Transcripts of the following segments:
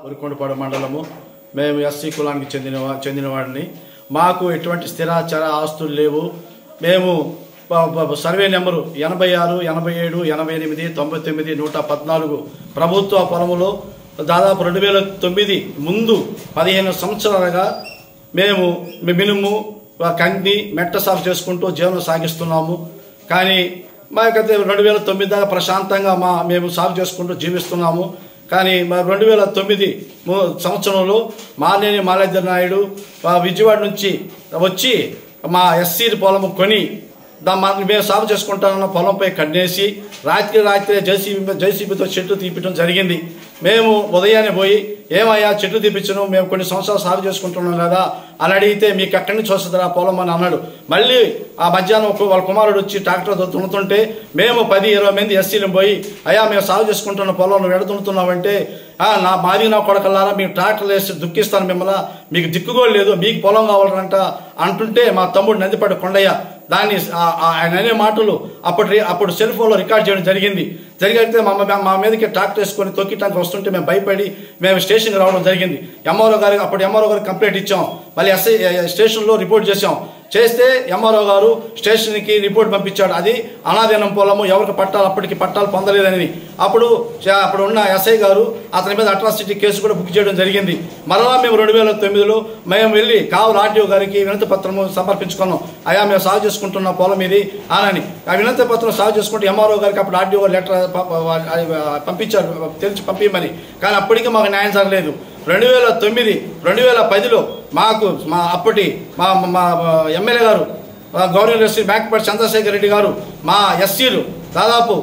ఉరికొండపాడు మండలము మేము ఎస్సీ కులానికి చెందినవాడిని. మాకు ఎటువంటి స్థిరాచార ఆస్తులు లేవు. మేము సర్వే నెంబరు 86, 87, 88, 99, 114 ప్రభుత్వ పొలములో దాదాపు 2009 ముందు 15 సంవత్సరాలుగా మేము మినుము కంది మెట్ట సాగు చేసుకుంటూ జీవనం సాగిస్తున్నాము. కానీ మాకైతే 2009 దాకా ప్రశాంతంగా మేము సాగు చేసుకుంటూ జీవిస్తున్నాము. కానీ 2009 సంవత్సరంలో మానేని మాలేద్ర నాయుడు విజయవాడ నుంచి వచ్చి మా ఎస్సీ పొలము కొని మేము సాగు చేసుకుంటామన్న పొలంపై కన్నేసి రాత్రి జేసీబీతో చెట్లు తీపించడం జరిగింది. మేము ఉదయాన్నే పోయి ఏమయ్యా చెట్లు తీపించను, మేము కొన్ని సంవత్సరాలు సాగు చేసుకుంటున్నాం కదా అని అడిగితే మీకు ఎక్కడి నుంచి వస్తుంది ఆ పొలం అని అన్నాడు. మళ్ళీ ఆ మధ్యాహ్నం వాళ్ళ కుమారుడు వచ్చి ట్రాక్టర్తో దున్నుతుంటే మేము 10-20 మంది ఎస్సీలు పోయి అయ్యా మేము సాగు చేసుకుంటున్న పొలం నువ్వు ఎడదున్నుతున్నావంటే మాది నా కొడకల్లారా మీరు ట్రాక్టర్లు వేసి దుక్కిస్తాను మిమ్మల్ని, మీకు దిక్కుగోలు లేదు, మీకు పొలం కావాలంట అంటుంటే మా తమ్ముడు నందిపాటి కొండయ్య దాన్ని ఆయన అనే మాటలు అప్పుడు సెల్ ఫోన్లో రికార్డ్ చేయడం జరిగితే మా మీదకి ట్రాక్టర్ వేసుకొని తొక్కిటానికి వస్తుంటే మేము భయపడి మేము స్టేషన్కి రావడం జరిగింది. ఎంఆర్ఓ గారికి కంప్లైంట్ ఇచ్చాం. మళ్ళీ ఎస్ఐ స్టేషన్లో రిపోర్ట్ చేస్తే ఎంఆర్ఓ గారు స్టేషన్కి రిపోర్ట్ పంపించాడు. అది అనాధీనం పొలము, ఎవరికి అప్పటికి పట్టాలు పొందలేదని. అప్పుడు ఉన్న ఎస్ఐ గారు అతని మీద అట్రాసిటీ కేసు కూడా బుక్ చేయడం జరిగింది. మరలా మేము 2009లో మేము వెళ్ళి కావులు ఆర్డీఓ గారికి వినతి పత్రము సమర్పించుకున్నాం. అయ్యా మేము సాగు చేసుకుంటున్న పొలం ఇది అని. ఆ వినతి పత్రం సాగు చేసుకుంటే ఎంఆర్ఓ గారికి అప్పుడు ఆర్డీఓ లెటర్ పంపించారు, తెలిసి పంపించమని. కానీ అప్పటికీ మాకు న్యాయం జరగలేదు. 2009, 2010లో మాకు అప్పటి మా ఎమ్మెల్యే గారు గవర్నర్ శ్రీ మేకపాటి చంద్రశేఖర్ రెడ్డి గారు మా ఎస్సీలు దాదాపు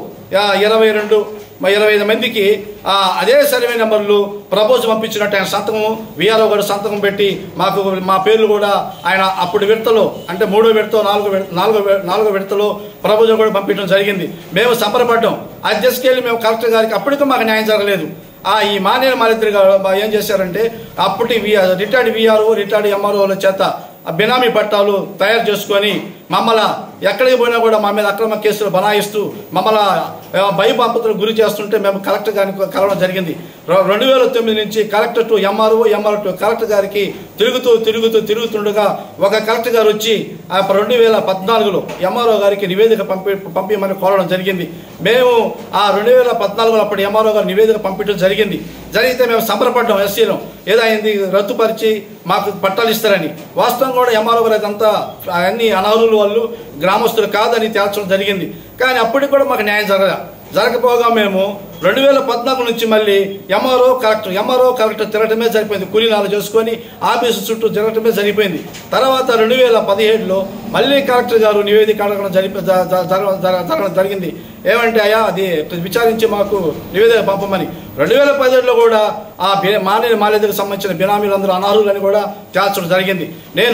25 మందికి అదే సర్వే నెంబర్లు ప్రపోజల్ పంపించినట్టు ఆయన సంతకము విఆర్ఓ గారు సంతకం పెట్టి మా పేర్లు కూడా ఆయన అప్పుడు విడతలో అంటే 3వ విడత 4వ విడతలో ప్రపోజల్ కూడా పంపించడం జరిగింది. మేము సంబరపడ్డాం. అది తీసుకెళ్ళి మేము కలెక్టర్ గారికి అప్పటికీ మాకు న్యాయం జరగలేదు. ఈ మానేని మాలేద్ర గారు ఏం చేశారంటే అప్పటి రిటైర్డ్ విఆర్ఓ రిటైర్డ్ ఎంఆర్ఓల చేత బినామీ పట్టాలు తయారు చేసుకొని మమ్మల్ని ఎక్కడికి పోయినా కూడా మా మీద అక్రమ కేసులు బనాయిస్తూ మమ్మల్ని భయపాపతులకు గురి చేస్తుంటే మేము కలెక్టర్ గారికి కలవడం జరిగింది. 2009 నుంచి collector to MRO to collector గారికి తిరుగుతుండగా ఒక కలెక్టర్ గారు వచ్చి 2014లో ఎంఆర్ఓ గారికి నివేదిక పంపించమని కోరడం జరిగింది. మేము 2014లో అప్పటి ఎంఆర్ఓ గారు నివేదిక పంపించడం జరిగితే మేము సంబరపడ్డాం. ఎస్సీలో ఏదైంది రద్దుపరిచి మాకు పట్టాలు ఇస్తారని. వాస్తవం కూడా ఎంఆర్ఓ గారు అదంతా అన్ని అనర్హులు వాళ్ళు గ్రామస్తులు కాదని తేల్చడం జరిగింది. కానీ అప్పటికి కూడా మాకు న్యాయం జరగకపోగా మేము 2014 నుంచి మళ్ళీ ఎంఆర్ఓ కలెక్టర్ తిరగటమే సరిపోయింది. కూలీనాలు చేసుకొని ఆఫీసు చుట్టూ తిరగటమే సరిపోయింది. తర్వాత 2017లో మళ్ళీ కలెక్టర్ గారు నివేదిక అడగడం జరగడం జరిగింది. ఏమంటే అయ్యా అది విచారించి మాకు నివేదిక పంపమని. 2017లో కూడా మానేని మాలేద్రకు సంబంధించిన బినామీలందరూ అనర్హులని కూడా తేల్చడం జరిగింది. నేను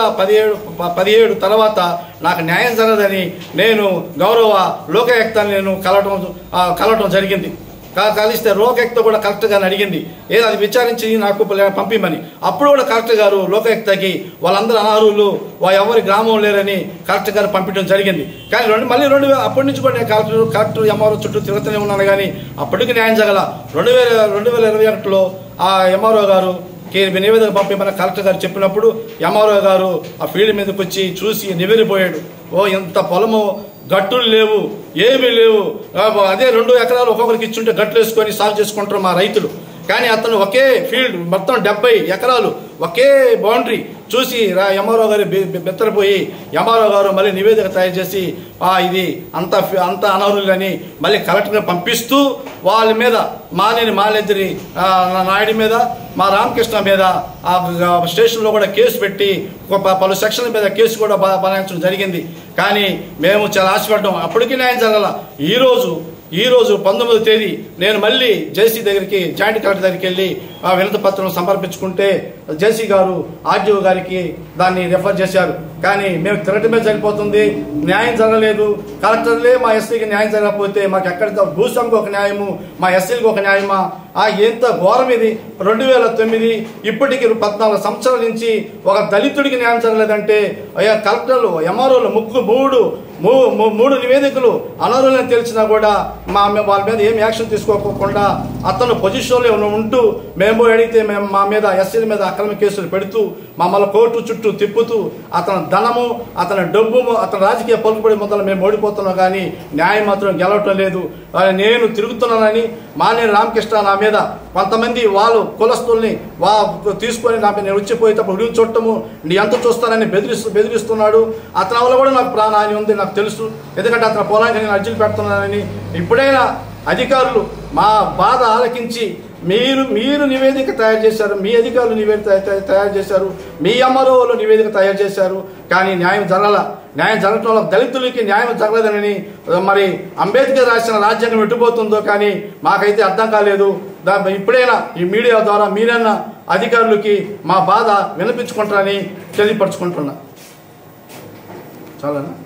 2017 తర్వాత నాకు న్యాయం జరగదని నేను గౌరవ లోకాయుక్తాన్ని నేను కలవటం జరిగింది. కలిస్తే లోకాయుక్త కూడా కలెక్టర్ గారిని అడిగింది అది విచారించి నాకు పంపిమని. అప్పుడు కూడా కలెక్టర్ గారు లోకాయుక్తకి వాళ్ళందరూ అనర్హులు ఎవరి గ్రామం లేరని కలెక్టర్ గారు పంపించడం జరిగింది. కానీ మళ్ళీ అప్పటి నుంచి కూడా నేను కలెక్టర్ ఎంఆర్ఓ చుట్టూ తిరుగుతూనే ఉన్నాను. కానీ అప్పటికి న్యాయం జరగల. 2021లో ఆ ఎంఆర్ఓ గారు నివేదిక పంపిమని కలెక్టర్ గారు చెప్పినప్పుడు ఎంఆర్ఓ గారు ఆ ఫీల్డ్ మీదకి వచ్చి చూసి నివేదిపోయాడు. ఇంత పొలము గట్టులు లేవు, ఏమీ లేవు, అదే 2 ఎకరాలు ఒక్కొక్కరికి ఇచ్చుంటే గట్లు వేసుకొని సాగు చేసుకుంటారు మా రైతులు. కానీ అతను ఒకే ఫీల్డ్ మొత్తం 70 ఎకరాలు ఒకే బౌండరీ చూసి ఎంఆర్ఓ గారు బెత్తరపోయి ఎంఆర్ఓ గారు మళ్ళీ నివేదిక తయారు చేసి ఇది అంత అనర్హులని మళ్ళీ కలెక్టర్గా పంపిస్తూ వాళ్ళ మీద మానేని మాలేద్రి నాయుడు మీద మా రామకృష్ణ మీద స్టేషన్లో కూడా కేసు పెట్టి పలు సెక్షన్ల మీద కేసు కూడా బనాయించడం జరిగింది. కానీ మేము చాలా ఆశపడ్డాం. అప్పటికీ న్యాయం జరగాల. ఈరోజు 19వ తేదీ నేను మళ్ళీ జేసీ దగ్గరికి జాయింట్ కలెక్టర్ దగ్గరికి వెళ్ళి వినతి పత్రం సమర్పించుకుంటే జేసీ గారు ఆర్డీఓ గారికి దాన్ని రెఫర్ చేశారు. కానీ మేము తిరగటమే సరిపోతుంది, న్యాయం జరగలేదు. కలెక్టర్లే మా ఎస్సీకి న్యాయం జరగకపోతే మాకు ఎక్కడ భూస్వామికి ఒక న్యాయము, మా ఎస్సీకి ఒక న్యాయమా? ఎంత ఘోరం ఇది. 2009 ఇప్పటికి 14 సంవత్సరాల నుంచి ఒక దళితుడికి న్యాయం జరగలేదంటే కలెక్టర్లు ఎంఆర్ఓలు 3 మూడు నివేదికలు అనర్హులని తెలిసినా కూడా వాళ్ళ మీద ఏం యాక్షన్ తీసుకోకుండా అతను పొజిషన్లో ఉంటూ మేము అడిగితే మా మీద ఎస్సీల మీద అక్రమ కేసులు పెడుతూ మమ్మల్ని కోర్టు చుట్టూ తిప్పుతూ అతని ధనము, అతని డబ్బు, అతని రాజకీయ పలుకుబడి మొదలు మేము ఓడిపోతున్నాం, కానీ న్యాయం మాత్రం గెలవటం లేదు. నేను తిరుగుతున్నానని మానేని రామకృష్ణ నా మీద కొంతమంది వాళ్ళు కులస్తుల్ని తీసుకొని నా మీద నేను వచ్చిపోయేటప్పుడు ఉడికి చుట్టము, నీ ఎంత చూస్తానని బెదిరిస్తున్నాడు. అతని వల్ల కూడా నాకు ప్రాణహాని ఉంది, నాకు తెలుసు. ఎందుకంటే అతని పొలానికి నేను అర్జీలు పెడుతున్నానని. ఇప్పుడైనా అధికారులు మా బాధ ఆలకించి మీరు నివేదిక తయారు చేశారు, మీ అధికారులు నివేదిక తయారు చేశారు, మీ ఎంఆర్ఓలు నివేదిక తయారు చేశారు, కానీ న్యాయం జరగటం వల్ల దళితులకి న్యాయం జరగలేదని మరి అంబేద్కర్ రాసిన రాజ్యాంగం ఎట్టుపోతుందో కానీ మాకైతే అర్థం కాలేదు. ఇప్పుడైనా ఈ మీడియా ద్వారా మీరన్నా అధికారులకి మా బాధ వినిపించుకుంటారని తెలియపరచుకుంటున్నా. చాలానా?